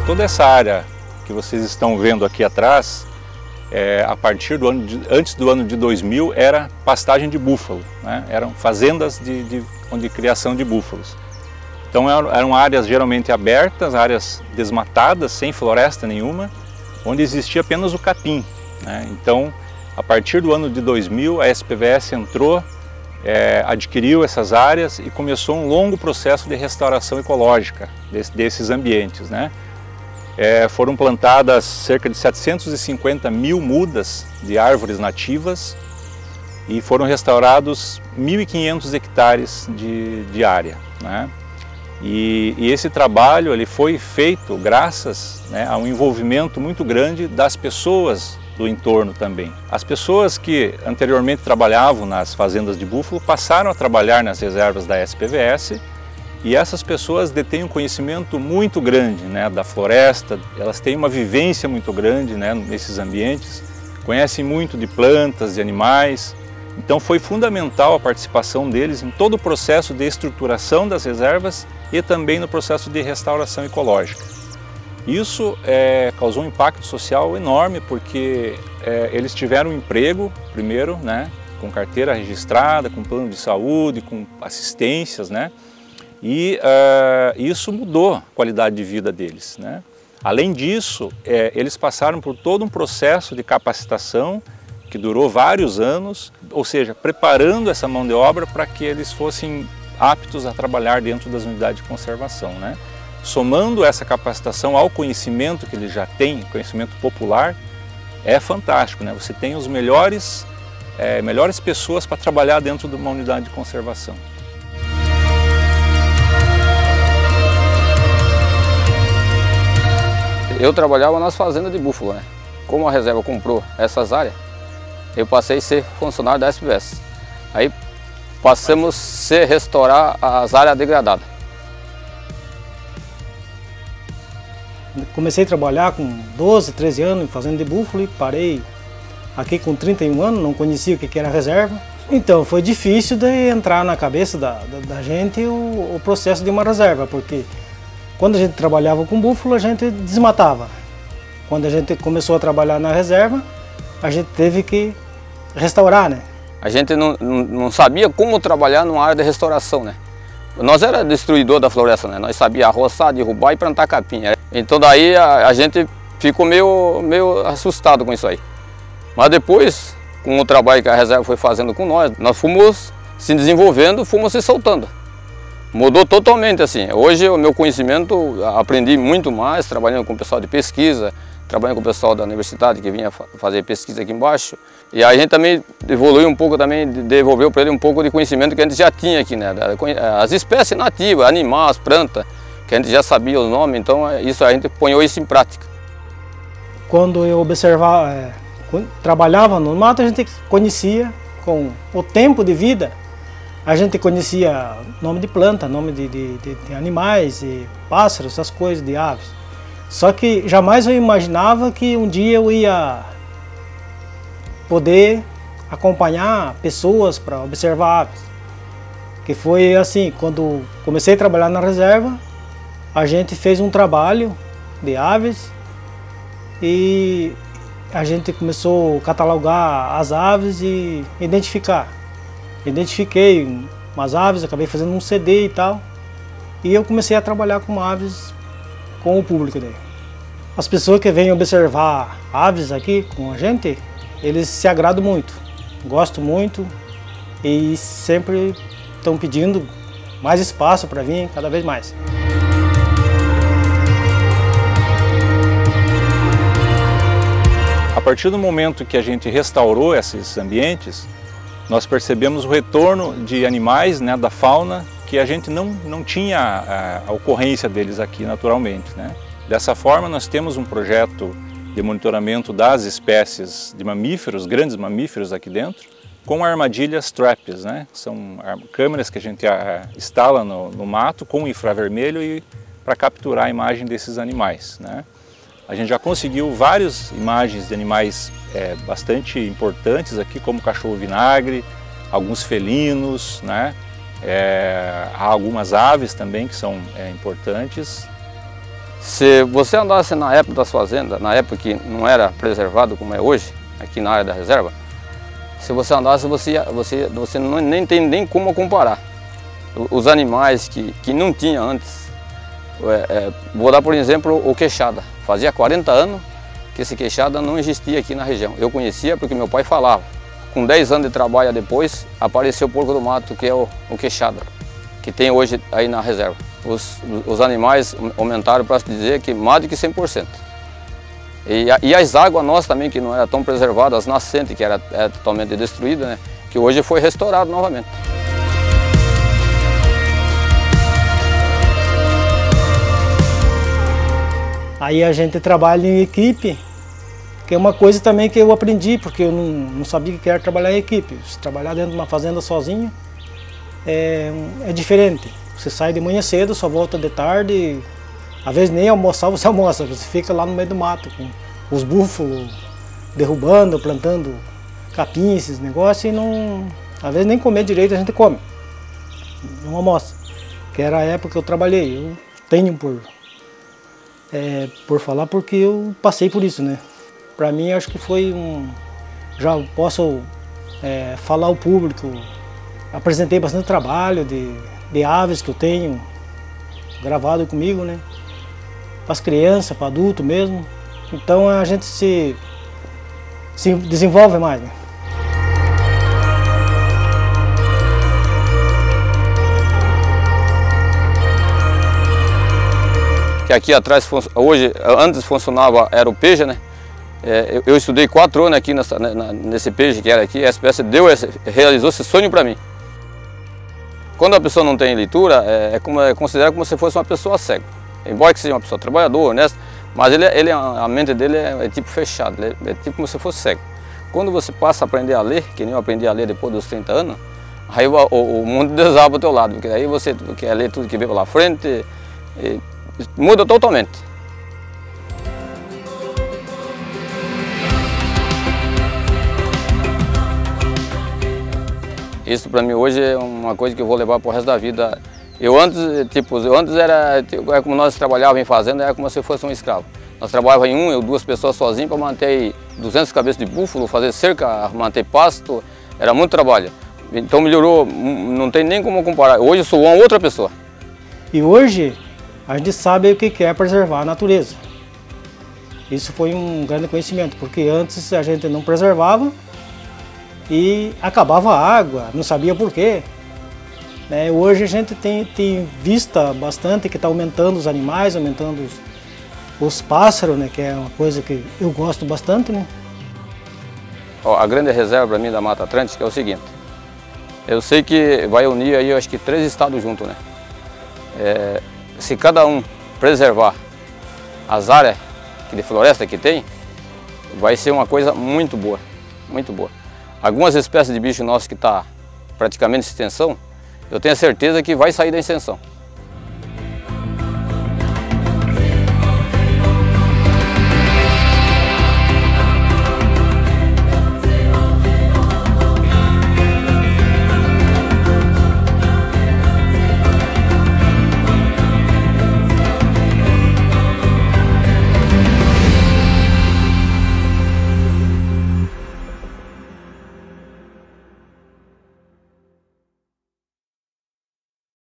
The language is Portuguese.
Toda essa área que vocês estão vendo aqui atrás, a partir do antes do ano de 2000, era pastagem de búfalo, né? Eram fazendas de criação de búfalos. Então eram áreas geralmente abertas, áreas desmatadas, sem floresta nenhuma, onde existia apenas o capim, né? Então, a partir do ano de 2000, a SPVS entrou, adquiriu essas áreas e começou um longo processo de restauração ecológica desses ambientes, né? Foram plantadas cerca de 750 mil mudas de árvores nativas e foram restaurados 1.500 hectares de área, né? E esse trabalho ele foi feito graças, né, a um envolvimento muito grande das pessoas do entorno também. As pessoas que anteriormente trabalhavam nas fazendas de búfalo passaram a trabalhar nas reservas da SPVS e essas pessoas detêm um conhecimento muito grande, né, da floresta, elas têm uma vivência muito grande, né, nesses ambientes, conhecem muito de plantas, de animais. Então foi fundamental a participação deles em todo o processo de estruturação das reservas e também no processo de restauração ecológica. Isso causou um impacto social enorme porque eles tiveram um emprego, primeiro, né, com carteira registrada, com plano de saúde, com assistências, né, e isso mudou a qualidade de vida deles, né. Além disso, eles passaram por todo um processo de capacitação que durou vários anos, ou seja, preparando essa mão de obra para que eles fossem aptos a trabalhar dentro das unidades de conservação, né? Somando essa capacitação ao conhecimento que eles já têm, conhecimento popular, é fantástico, né? Você tem os melhores pessoas para trabalhar dentro de uma unidade de conservação. Eu trabalhava nas fazendas de búfalo, né? Como a reserva comprou essas áreas, eu passei a ser funcionário da SPVS. Aí passamos a restaurar as áreas degradadas. Comecei a trabalhar com 12, 13 anos em fazenda de búfalo e parei aqui com 31 anos, não conhecia o que era reserva. Então foi difícil de entrar na cabeça da gente o processo de uma reserva, porque quando a gente trabalhava com búfalo a gente desmatava. Quando a gente começou a trabalhar na reserva, a gente teve que restaurar, né? A gente não sabia como trabalhar numa área de restauração, né? Nós era destruidor da floresta, né? Nós sabíamos arroçar, derrubar e plantar capim. Então daí a gente ficou meio assustado com isso aí. Mas depois, com o trabalho que a reserva foi fazendo com nós fomos se desenvolvendo, fomos se soltando. Mudou totalmente assim. Hoje o meu conhecimento, aprendi muito mais trabalhando com o pessoal de pesquisa, trabalhando com o pessoal da universidade que vinha fazer pesquisa aqui embaixo. E a gente também evoluiu um pouco, também devolveu para ele um pouco de conhecimento que a gente já tinha aqui, né? As espécies nativas, animais, plantas, que a gente já sabia os nomes, então isso a gente põe isso em prática. Quando eu observava, trabalhava no mato, a gente conhecia, com o tempo de vida, a gente conhecia nome de planta, nome de animais, de pássaros, essas coisas, de aves. Só que jamais eu imaginava que um dia eu ia poder acompanhar pessoas para observar aves. Que foi assim, quando comecei a trabalhar na reserva, a gente fez um trabalho de aves e a gente começou a catalogar as aves e identificar. Identifiquei umas aves, acabei fazendo um CD e tal, e eu comecei a trabalhar com aves com o público daí. As pessoas que vêm observar aves aqui com a gente, eles se agradam muito, gostam muito e sempre estão pedindo mais espaço para vir cada vez mais. A partir do momento que a gente restaurou esses ambientes, nós percebemos o retorno de animais, né, da fauna, que a gente não tinha a ocorrência deles aqui naturalmente, né? Dessa forma, nós temos um projeto de monitoramento das espécies de mamíferos, grandes mamíferos aqui dentro, com armadilhas traps, né? São câmeras que a gente instala no mato com infravermelho e para capturar a imagem desses animais, né? A gente já conseguiu várias imagens de animais bastante importantes aqui, como cachorro-vinagre, alguns felinos, né? Há algumas aves também que são importantes. Se você andasse na época das fazendas, na época que não era preservado como é hoje, aqui na área da reserva, se você andasse, você nem tem nem como comparar. Os animais que não tinha antes, vou dar por exemplo o queixada. Fazia 40 anos que esse queixada não existia aqui na região. Eu conhecia porque meu pai falava. Com 10 anos de trabalho depois, apareceu o porco do mato, que é o queixada, que tem hoje aí na reserva. Os animais aumentaram, para se dizer, que mais do que 100%. E as águas nossas também, que não eram tão preservadas, as nascentes, que era totalmente destruída, né, que hoje foi restaurado novamente. Aí a gente trabalha em equipe, que é uma coisa também que eu aprendi, porque eu não sabia o que era trabalhar em equipe. Se trabalhar dentro de uma fazenda sozinho é diferente. Você sai de manhã cedo, só volta de tarde, às vezes nem almoçar você almoça, você fica lá no meio do mato com os búfalos derrubando, plantando capim, esses negócios, e às vezes nem comer direito a gente come, não almoça. Que era a época que eu trabalhei, eu tenho por falar porque eu passei por isso, né? Para mim acho que foi já posso falar ao público, apresentei bastante trabalho de aves que eu tenho gravado comigo, né? Para as crianças, para adulto mesmo. Então a gente se desenvolve mais, né? Que aqui atrás, hoje, antes funcionava, era o PEJA, né? Eu estudei 4 anos aqui nesse PEJA que era aqui, a SPS realizou esse sonho para mim. Quando a pessoa não tem leitura, considera como se fosse uma pessoa cega. Embora que seja uma pessoa trabalhadora, honesta, mas a mente dele é tipo fechada, é tipo como se fosse cego. Quando você passa a aprender a ler, que nem eu aprendi a ler depois dos 30 anos, aí o mundo desaba ao teu lado, porque aí você quer ler tudo que vê pela frente, muda totalmente. Isso para mim hoje é uma coisa que eu vou levar para o resto da vida. Eu antes era como nós trabalhávamos em fazenda, era como se fosse um escravo. Nós trabalhávamos em 1 ou 2 pessoas sozinhos para manter 200 cabeças de búfalo, fazer cerca, manter pasto, era muito trabalho. Então melhorou, não tem nem como comparar. Hoje eu sou uma outra pessoa. E hoje a gente sabe o que é preservar a natureza. Isso foi um grande conhecimento, porque antes a gente não preservava e acabava a água, não sabia por quê. Hoje a gente tem vista bastante que está aumentando os animais, aumentando os pássaros, né, que é uma coisa que eu gosto bastante, né? A grande reserva para mim da Mata Atlântica é o seguinte, eu sei que vai unir aí, eu acho que 3 estados juntos, né? Se cada um preservar as áreas de floresta que tem, vai ser uma coisa muito boa, muito boa. Algumas espécies de bicho nossos que estão praticamente em extinção, eu tenho a certeza que vai sair da extinção.